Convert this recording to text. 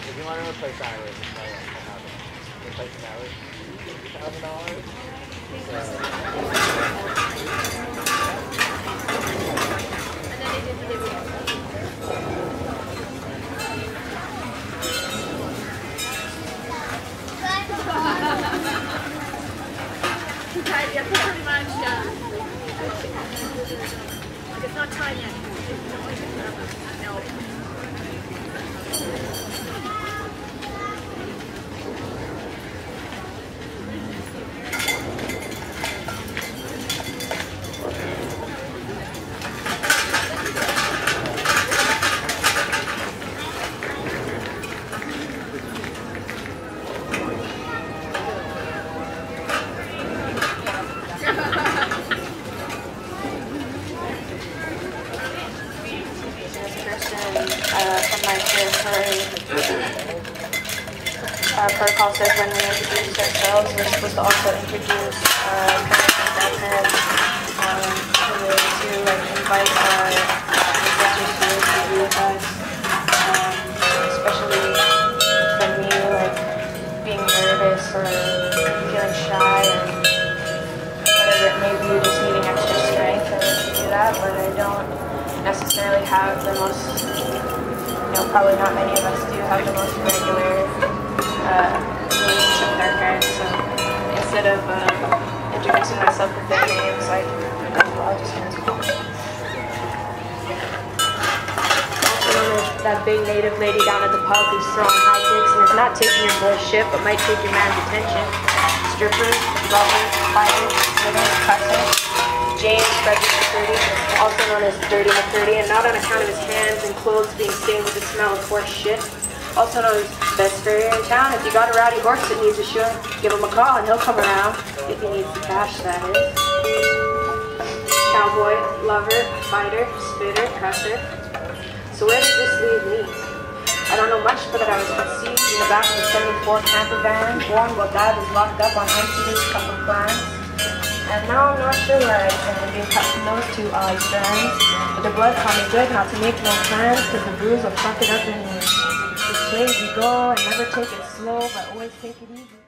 If you want to replace hours, it's not like replacing hours, $2,000. And then they did delivery. Yeah, pretty much, it's not time yet. No. From my territory, protocol says when we introduce ourselves, we're supposed to also introduce grandparents to invite our ancestors here to be with us, especially for me, like being nervous or feeling shy or whatever it may be, just needing extra strength to do that, but I don't necessarily have the most, probably not many of us do have the most regular relationship with our parents, so instead of introducing myself with their names, I'll just answer. Also known as that big native lady down at the pub who's throwing high kicks and is not taking your boy's shit, but might take your man's attention. Strippers, lovers, fighters, sitters, cussers. James, Frederick McCurdy, also known as Dirty McCurdy, and not on account of his hands and clothes being stained with the smell of horse shit. Also known as best farrier in town. If you got a rowdy horse that needs a shoe, give him a call and he'll come around. If he needs the cash, that is. Cowboy, lover, fighter, spitter, cusser. So where does this leave me? I don't know much, but that I was conceived in the back of a 74 camper van, born while Dad was locked up on MTV's couple plans. And now I'm not sure where I stand, being cut from those two eye strands. But the blood taught me good not to make no plans, cause the bruise will fuck it up in me. This way we go, and never take it slow, but always take it easy.